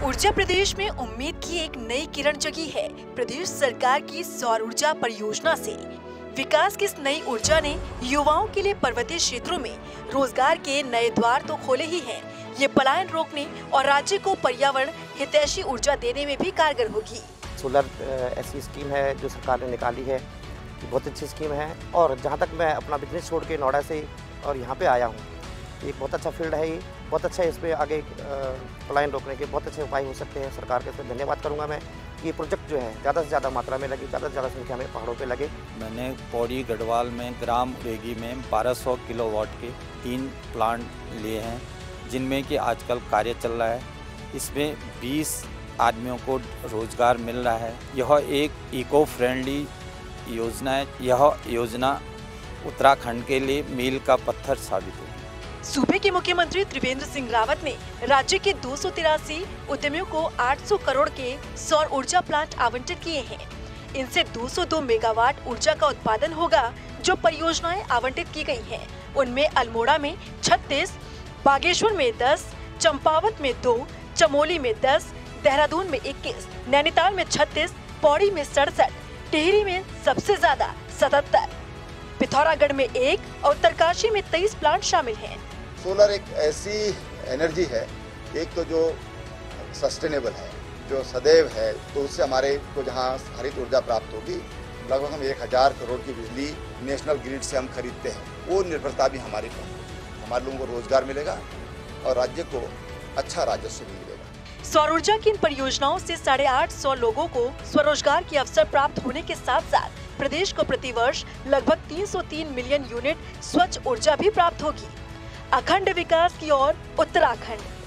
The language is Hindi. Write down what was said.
ऊर्जा प्रदेश में उम्मीद की एक नई किरण जगी है। प्रदेश सरकार की सौर ऊर्जा परियोजना से विकास की इस नई ऊर्जा ने युवाओं के लिए पर्वतीय क्षेत्रों में रोजगार के नए द्वार तो खोले ही हैं, ये पलायन रोकने और राज्य को पर्यावरण हितैषी ऊर्जा देने में भी कारगर होगी। सोलर ऐसी स्कीम है जो सरकार ने निकाली है, बहुत अच्छी स्कीम है। और जहाँ तक मैं अपना बिजनेस छोड़ के नोएडा से और यहाँ पे आया हूँ, एक बहुत अच्छा फील्ड है, ये बहुत अच्छा है। इस पर आगे पलायन रोकने के बहुत अच्छे उपाय हो सकते हैं। सरकार के इसमें धन्यवाद करूँगा मैं। ये प्रोजेक्ट जो है ज़्यादा से ज़्यादा मात्रा में लगे, ज़्यादा से ज़्यादा संख्या में पहाड़ों पे लगे। मैंने पौड़ी गढ़वाल में ग्राम उरेगी में 1200 किलोवाट के 3 प्लांट लिए हैं, जिनमें कि आजकल कार्य चल रहा है। इसमें 20 आदमियों को रोजगार मिल रहा है। यह एक इको फ्रेंडली योजना है। यह योजना उत्तराखंड के लिए मील का पत्थर साबित होगी। सूबे के मुख्यमंत्री त्रिवेंद्र सिंह रावत ने राज्य के 283 उद्यमियों को 800 करोड़ के सौर ऊर्जा प्लांट आवंटित किए हैं। इनसे 202 मेगावाट ऊर्जा का उत्पादन होगा। जो परियोजनाएं आवंटित की गई हैं, उनमें अल्मोड़ा में 36, बागेश्वर में 10, चंपावत में 2, चमोली में 10, देहरादून में 21, नैनीताल में 36, पौड़ी में 67, टिहरी में सबसे ज्यादा 77, पिथौरागढ़ में 1 और उत्तरकाशी में 23 प्लांट शामिल हैं। सोलर एक ऐसी एनर्जी है, एक तो जो सस्टेनेबल है, जो सदैव है, तो उससे हमारे को जहाँ हरित ऊर्जा प्राप्त होगी, लगभग हम 1000 करोड़ की बिजली नेशनल ग्रिड से हम खरीदते हैं। वो निर्भरता भी हमारी कम होगी, हमारे लोगों को रोजगार मिलेगा और राज्य को अच्छा राजस्व भी मिलेगा। सौर ऊर्जा की इन परियोजनाओं से 850 लोगों को स्वरोजगार के अवसर प्राप्त होने के साथ साथ प्रदेश को प्रतिवर्ष लगभग 303 मिलियन यूनिट स्वच्छ ऊर्जा भी प्राप्त होगी। अखंड विकास की ओर उत्तराखंड।